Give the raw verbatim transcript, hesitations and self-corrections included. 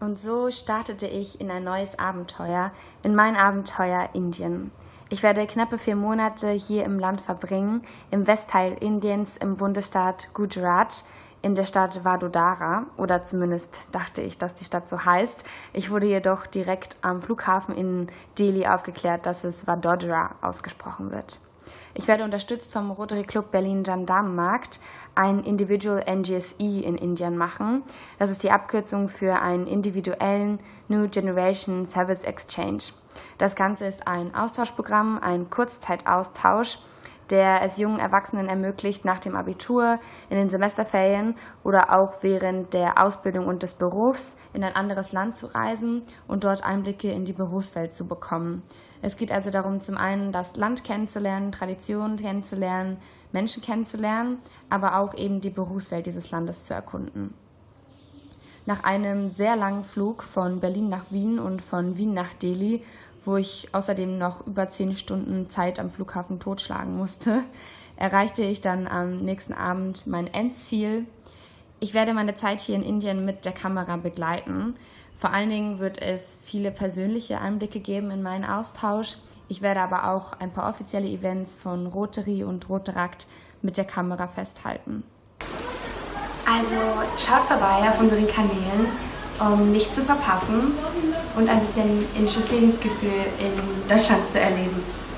Und so startete ich in ein neues Abenteuer, in mein Abenteuer Indien. Ich werde knappe vier Monate hier im Land verbringen, im Westteil Indiens, im Bundesstaat Gujarat, in der Stadt Vadodara, oder zumindest dachte ich, dass die Stadt so heißt. Ich wurde jedoch direkt am Flughafen in Delhi aufgeklärt, dass es Vadodara ausgesprochen wird. Ich werde unterstützt vom Rotary Club Berlin Gendarmenmarkt ein Individual N G S E in Indien machen. Das ist die Abkürzung für einen individuellen New Generation Service Exchange. Das Ganze ist ein Austauschprogramm, ein Kurzzeitaustausch, der es jungen Erwachsenen ermöglicht, nach dem Abitur, in den Semesterferien oder auch während der Ausbildung und des Berufs in ein anderes Land zu reisen und dort Einblicke in die Berufswelt zu bekommen. Es geht also darum, zum einen das Land kennenzulernen, Traditionen kennenzulernen, Menschen kennenzulernen, aber auch eben die Berufswelt dieses Landes zu erkunden. Nach einem sehr langen Flug von Berlin nach Wien und von Wien nach Delhi, wo ich außerdem noch über zehn Stunden Zeit am Flughafen totschlagen musste, erreichte ich dann am nächsten Abend mein Endziel. Ich werde meine Zeit hier in Indien mit der Kamera begleiten. Vor allen Dingen wird es viele persönliche Einblicke geben in meinen Austausch. Ich werde aber auch ein paar offizielle Events von Rotary und Rotaract mit der Kamera festhalten. Also schaut vorbei auf unseren Kanälen, um nichts zu verpassen und ein bisschen indisches Lebensgefühl in Deutschland zu erleben.